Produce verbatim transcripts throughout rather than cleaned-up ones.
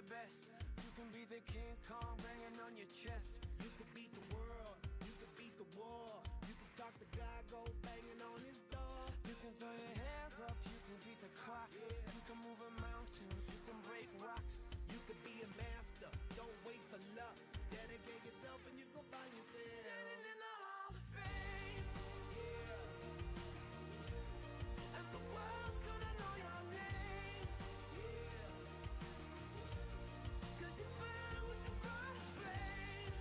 the best. You can be the King Kong banging on your chest. You could beat the world, you could beat the war. You can talk to God, go banging on his door. You can throw your hands up, you can beat the clock. Yeah. You can move a mountain, you can break rocks. You could be a master, don't wait for luck. Dedicate yourself and you gon' find yourself Standing in the Hall of Fame. Yeah, And the world's gonna know your name. yeah, Cause you burn with the brightest flame.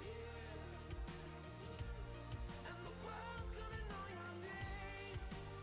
yeah, And the world's gonna know your name.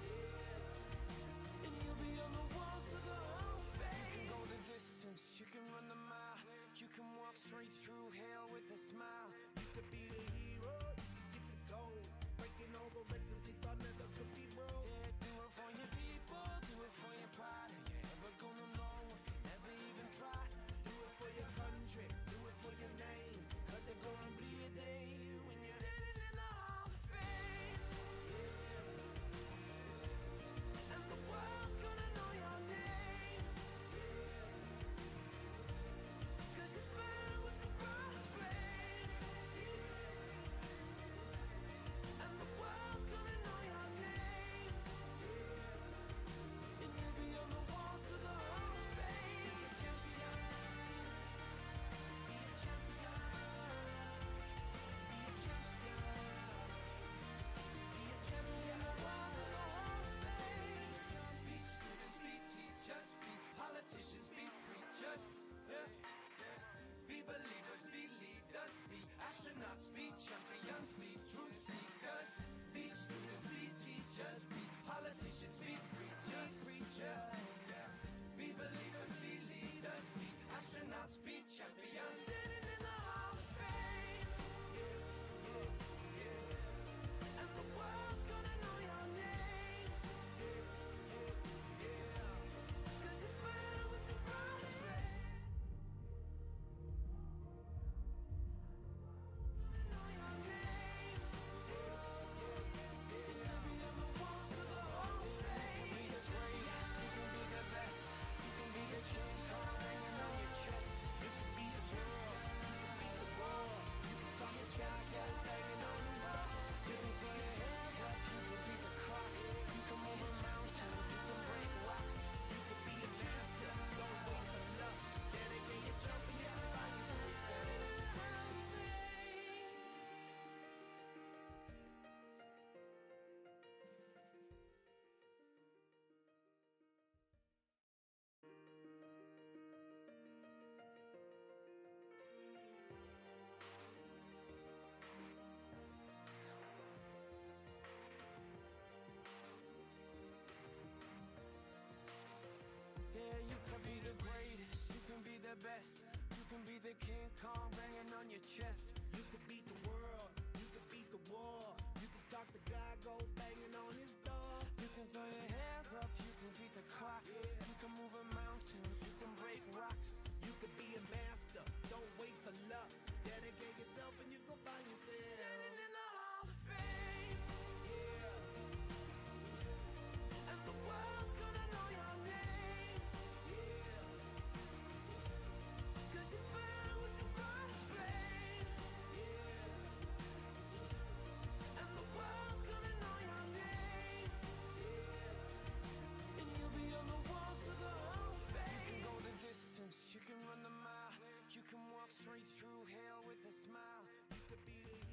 yeah. And you'll be on the walls of the Hall of Fame. You can go the distance, you can run the mile. You can walk straight through hell with a smile. You could be the hero, you could get the gold. Breaking all the records you thought never could be broke. Yeah, do it for your people, do it for your pride. Are you ever gonna know if you never even try? Do it for your country, do it for your name. Cause there's gonna be a day when you're Standing in the Hall of Fame. And the world's gonna know your name. Cause you burn with the brightest flame. And the world's gonna know your name. And you'll be on the walls of the Hall of Fame. Be a champion, be a champion, be a champion, be a champion. The walls of the Hall of Fame. Be students, be teachers, be politicians, be preachers. Yeah. Be believers, be leaders, be astronauts, be champions, be truth seekers. Be students, be teachers, be politicians, be preachers. Yeah. Yeah. Be believers, be leaders, be astronauts, be champions. Standing in the Hall of Fame. And the world's gonna know your name. Cause you burn with the brightest flame. Know your name. And you'll be on the walls of the Hall of Fame. You can be the greatest, you can be the best. You can be the King Kong hanging on your chest. You can be the world, you can beat the war. You can talk to God, go banging on his door. You can throw your hands up, you can beat the clock. You can move a mountain, you can break rocks. You could be a master, don't wait for luck. Dedicate yourself and you can find yourself Standing in the Hall of Fame. Yeah, you can be the greatest, you can be the best. You can be the King Kong banging on your chest. You could beat the world, you could beat the war. You can talk to God, go banging on his door. You can throw your hands up, you can beat the clock. Yeah. You can move a mountain, you can break rocks. You could be a master, don't wait for luck. Dedicate yourself and you gon' find yourself Standing in the Hall of Fame. Yeah, And the world's gonna know your name. yeah, Cause you burn with the brightest flame. yeah, And the world's gonna know your name. yeah. And you'll be on the walls of the Hall of Fame. You can go the distance, you can run the mile. You can walk straight through hell with a smile. You could be the